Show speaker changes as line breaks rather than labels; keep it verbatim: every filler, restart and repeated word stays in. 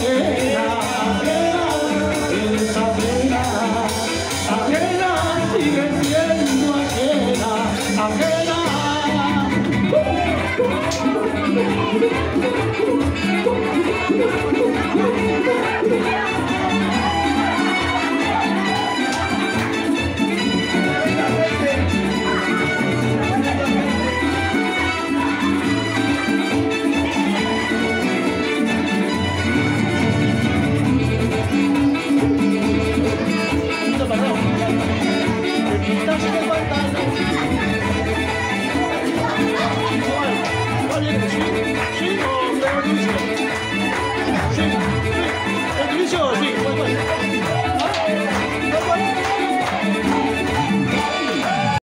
ajena, ajena, es ajena, ajena, sigue siendo ajena, ajena. Uh, uh, uh, uh, uh, uh, uh.